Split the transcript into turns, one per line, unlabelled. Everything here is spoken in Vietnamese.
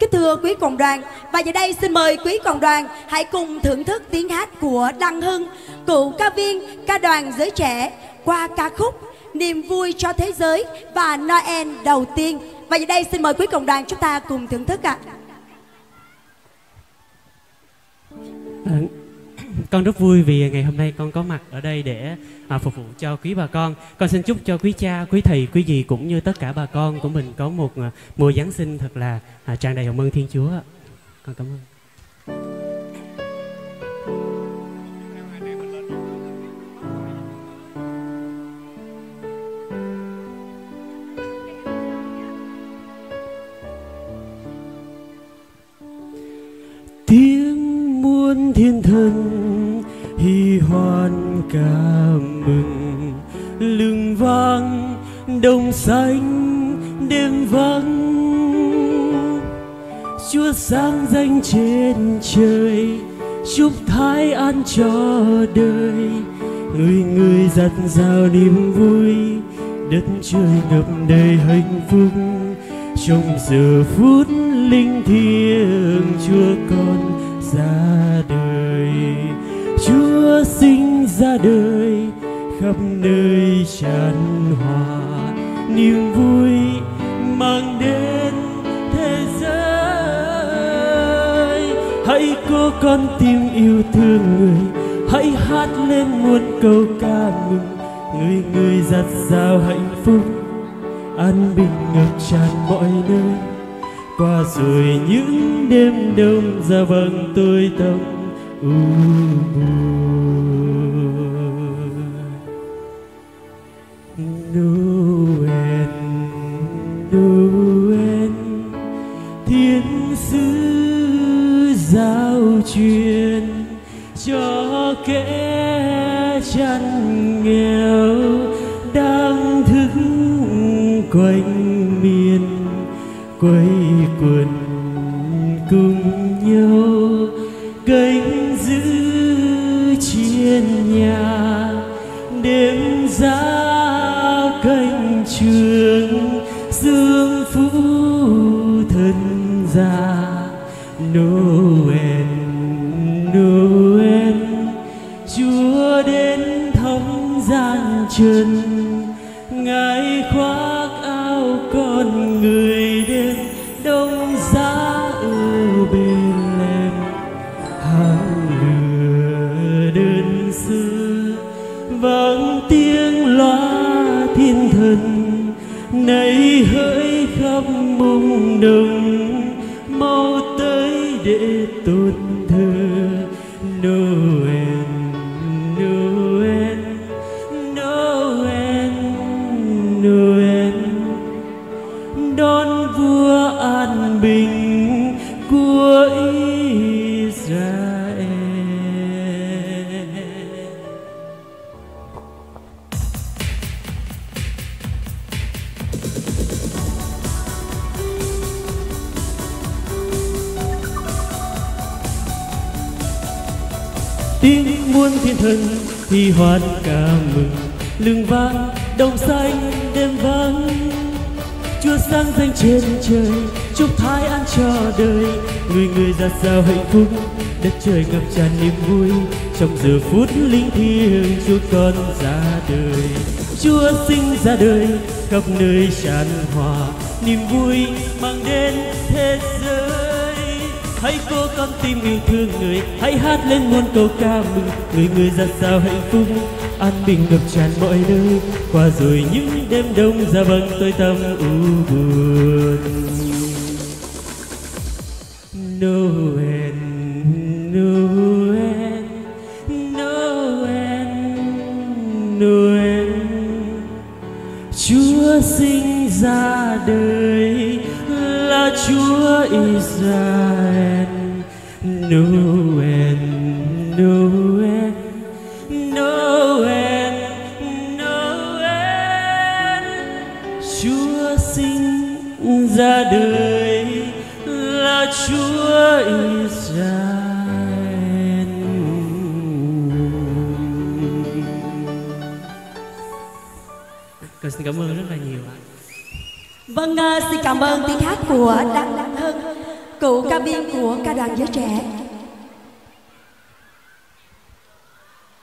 Kính thưa quý cộng đoàn, và giờ đây xin mời quý cộng đoàn hãy cùng thưởng thức tiếng hát của Đăng Hưng, cựu ca viên ca đoàn Giới Trẻ, qua ca khúc Niềm Vui Cho Thế Giới và Noel đầu tiên. Và giờ đây xin mời quý cộng đoàn chúng ta cùng thưởng thức ạ.
Con rất vui vì ngày hôm nay con có mặt ở đây để phục vụ cho quý bà con. Con xin chúc cho quý cha, quý thầy, quý dì cũng như tất cả bà con của mình có một mùa Giáng sinh thật là tràn đầy hồng ân Thiên Chúa. Con cảm ơn.
Tiếng muôn thiên thần hỉ hoan ca mừng, lưng vang đồng xanh đêm vắng. Chúa sáng danh trên trời, chúc thái an cho đời. Người người dạt dào niềm vui, đất trời ngập đầy hạnh phúc. Trong giờ phút linh thiêng, Chúa con ra đời. Chúa sinh ra đời, khắp nơi tràn hòa niềm vui mang đến thế giới. Hãy cố con tim yêu thương người, hãy hát lên muôn câu ca mừng. Người người dạt dào hạnh phúc, an bình ngập tràn mọi nơi. Qua rồi những đêm đông, dạ vâng tôi tâm u buồn. Noel, Noel, thiên sứ giao truyền cho kẻ chăn nghèo đang thức quanh miền, quây quần cùng nhau canh giữ trên nhà. Đêm giao canh trường dương phủ thân già. Noel, Noel, Chúa đến thăm gian trần. Ngài khoác áo con người đêm đông giá ở Bethlehem. Hàng lửa đơn sơ vang tiếng loa thiên thần. Này hỡi khắp mông đồng, mau tới để tôn thờ. Noel, Noel, Noel, Noel, đón vua an bình của Israel. Tiếng muôn thiên thần thì hoan ca mừng, lưng vang đồng xanh đêm vắng. Chúa sáng danh trên trời, chúc thái an cho đời. Người người dạt dào hạnh phúc, đất trời ngập tràn niềm vui. Trong giờ phút linh thiêng, Chúa con ra đời. Chúa sinh ra đời, khắp nơi tràn hòa niềm vui mang đến thế giới. Hãy cố con tim yêu thương người, hãy hát lên muôn câu ca mừng. Người người dạt dào hạnh phúc, an bình ngập tràn mọi nơi. Qua rồi những đêm đông, dạ vâng tôi tâm u buồn. Noel, Noel, Noel, Noel, Chúa sinh ra đời là Chúa Israel. Noel, Noel, Noel, Noel, Chúa sinh ra đời là Chúa Israel.
Con xin cảm ơn rất là nhiều.
Vâng, xin cảm ơn tiếng hát của Đăng Hưng. cựu ca viên của ca đoàn Giới Trẻ